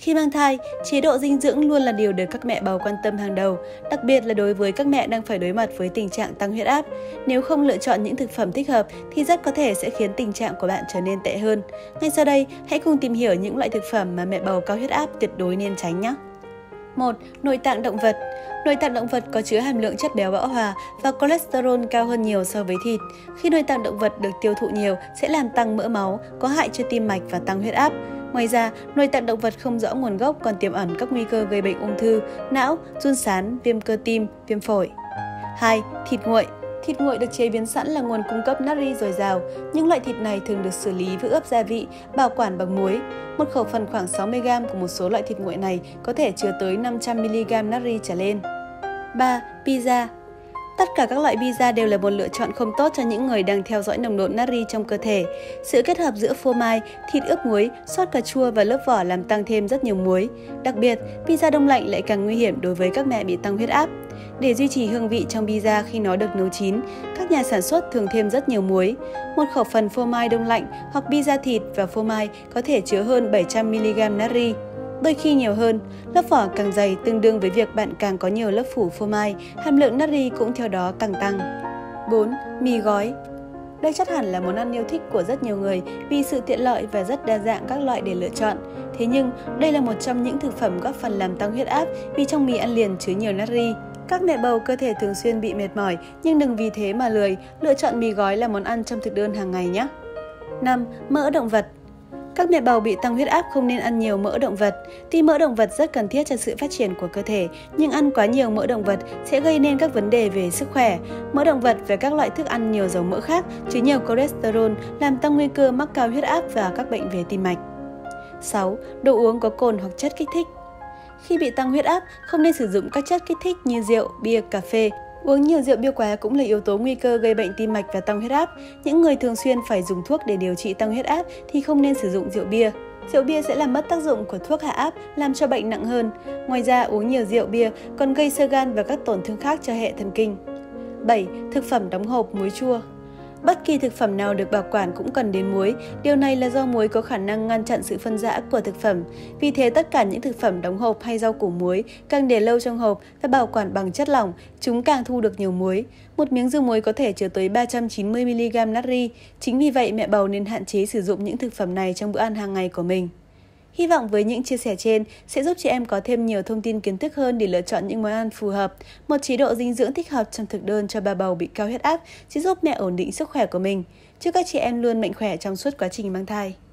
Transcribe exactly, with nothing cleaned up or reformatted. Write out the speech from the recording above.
Khi mang thai, chế độ dinh dưỡng luôn là điều được các mẹ bầu quan tâm hàng đầu, đặc biệt là đối với các mẹ đang phải đối mặt với tình trạng tăng huyết áp. Nếu không lựa chọn những thực phẩm thích hợp thì rất có thể sẽ khiến tình trạng của bạn trở nên tệ hơn. Ngay sau đây, hãy cùng tìm hiểu những loại thực phẩm mà mẹ bầu cao huyết áp tuyệt đối nên tránh nhé. một. Nội tạng động vật. Nội tạng động vật có chứa hàm lượng chất béo bão hòa và cholesterol cao hơn nhiều so với thịt. Khi nội tạng động vật được tiêu thụ nhiều sẽ làm tăng mỡ máu, có hại cho tim mạch và tăng huyết áp. Ngoài ra, nội tạng động vật không rõ nguồn gốc còn tiềm ẩn các nguy cơ gây bệnh ung thư, não, giun sán, viêm cơ tim, viêm phổi. hai. Thịt nguội. Thịt nguội được chế biến sẵn là nguồn cung cấp natri dồi dào. Những loại thịt này thường được xử lý với ướp gia vị, bảo quản bằng muối. Một khẩu phần khoảng sáu mươi gam của một số loại thịt nguội này có thể chứa tới năm trăm mi li gam natri trở lên. ba. Pizza. Tất cả các loại pizza đều là một lựa chọn không tốt cho những người đang theo dõi nồng độ natri trong cơ thể. Sự kết hợp giữa phô mai, thịt ướp muối, sốt cà chua và lớp vỏ làm tăng thêm rất nhiều muối. Đặc biệt, pizza đông lạnh lại càng nguy hiểm đối với các mẹ bị tăng huyết áp. Để duy trì hương vị trong pizza khi nó được nấu chín, các nhà sản xuất thường thêm rất nhiều muối. Một khẩu phần phô mai đông lạnh hoặc pizza thịt và phô mai có thể chứa hơn bảy trăm mi li gam natri. Đôi khi nhiều hơn, lớp vỏ càng dày tương đương với việc bạn càng có nhiều lớp phủ phô mai, hàm lượng natri cũng theo đó càng tăng. bốn. Mì gói. Đây chắc hẳn là món ăn yêu thích của rất nhiều người vì sự tiện lợi và rất đa dạng các loại để lựa chọn. Thế nhưng, đây là một trong những thực phẩm góp phần làm tăng huyết áp vì trong mì ăn liền chứa nhiều natri. Các mẹ bầu cơ thể thường xuyên bị mệt mỏi nhưng đừng vì thế mà lười, lựa chọn mì gói là món ăn trong thực đơn hàng ngày nhé. năm. Mỡ động vật. Các mẹ bầu bị tăng huyết áp không nên ăn nhiều mỡ động vật. Tuy mỡ động vật rất cần thiết cho sự phát triển của cơ thể, nhưng ăn quá nhiều mỡ động vật sẽ gây nên các vấn đề về sức khỏe. Mỡ động vật và các loại thức ăn nhiều dầu mỡ khác chứa nhiều cholesterol làm tăng nguy cơ mắc cao huyết áp và các bệnh về tim mạch. sáu. Đồ uống có cồn hoặc chất kích thích. Khi bị tăng huyết áp, không nên sử dụng các chất kích thích như rượu, bia, cà phê. Uống nhiều rượu bia quá cũng là yếu tố nguy cơ gây bệnh tim mạch và tăng huyết áp. Những người thường xuyên phải dùng thuốc để điều trị tăng huyết áp thì không nên sử dụng rượu bia. Rượu bia sẽ làm mất tác dụng của thuốc hạ áp, làm cho bệnh nặng hơn. Ngoài ra, uống nhiều rượu bia còn gây xơ gan và các tổn thương khác cho hệ thần kinh. bảy. Thực phẩm đóng hộp muối chua. Bất kỳ thực phẩm nào được bảo quản cũng cần đến muối. Điều này là do muối có khả năng ngăn chặn sự phân rã của thực phẩm. Vì thế, tất cả những thực phẩm đóng hộp hay rau củ muối càng để lâu trong hộp và bảo quản bằng chất lỏng, chúng càng thu được nhiều muối. Một miếng dưa muối có thể chứa tới ba trăm chín mươi mi li gam natri. Chính vì vậy, mẹ bầu nên hạn chế sử dụng những thực phẩm này trong bữa ăn hàng ngày của mình. Hy vọng với những chia sẻ trên sẽ giúp chị em có thêm nhiều thông tin kiến thức hơn để lựa chọn những món ăn phù hợp. Một chế độ dinh dưỡng thích hợp trong thực đơn cho bà bầu bị cao huyết áp sẽ giúp mẹ ổn định sức khỏe của mình. Chúc các chị em luôn mạnh khỏe trong suốt quá trình mang thai.